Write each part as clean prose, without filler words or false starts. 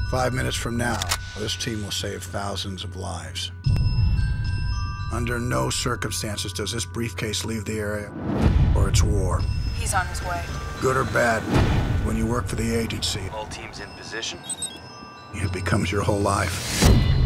5 minutes from now, this team will save thousands of lives. Under no circumstances does this briefcase leave the area, or it's war. He's on his way. Good or bad, when you work for the agency, All teams in position. it becomes your whole life.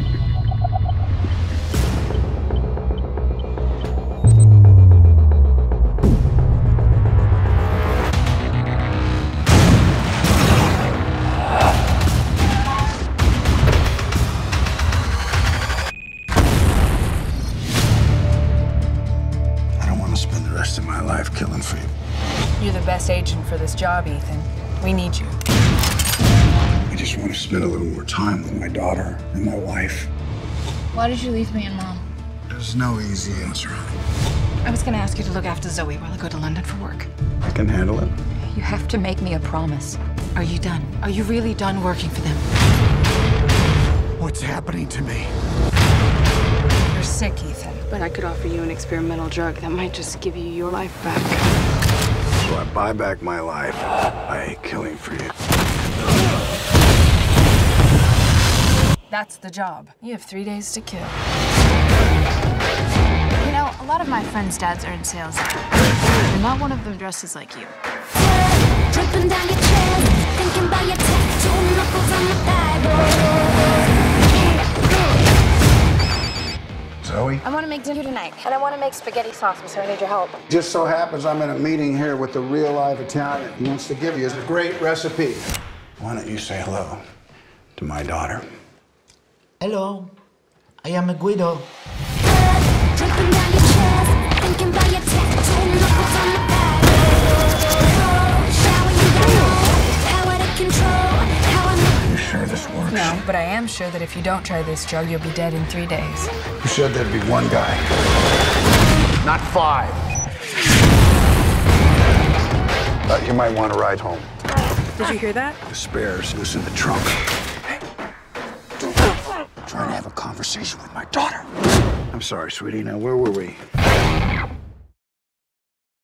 I don't want to spend the rest of my life killing for you. You're the best agent for this job, Ethan. We need you. I just want to spend a little more time with my daughter and my wife. Why did you leave me and Mom? There's no easy answer. I was gonna ask you to look after Zoe while I go to London for work. I can handle it. You have to make me a promise. Are you done? Are you really done working for them? What's happening to me? You're sick, Ethan. But I could offer you an experimental drug that might just give you your life back. So I buy back my life by killing for you. That's the job. You have 3 days to kill. You know, a lot of my friends' dads are in sales. And not one of them dresses like you. Dripping down your chest, thinking about your tattoo knuckles on the Bible. Zoe? I want to make dinner tonight, and I want to make spaghetti sauce, so I need your help. Just so happens I'm in a meeting here with the real live Italian. He wants to give you a great recipe. Why don't you say hello to my daughter? Hello, I am Guido. Dripping down your chest, thinking about your tattoo knuckles on the Bible. Showering you down, power to control, how I make. You sure this works? No, but I am sure that if you don't try this drug, you'll be dead in 3 days. You said there'd be one guy. Not 5. You might want to ride home. Did you hear that? The spares is in the trunk. Hey, don't try to have a conversation with my daughter. I'm sorry, sweetie. Now, where were we?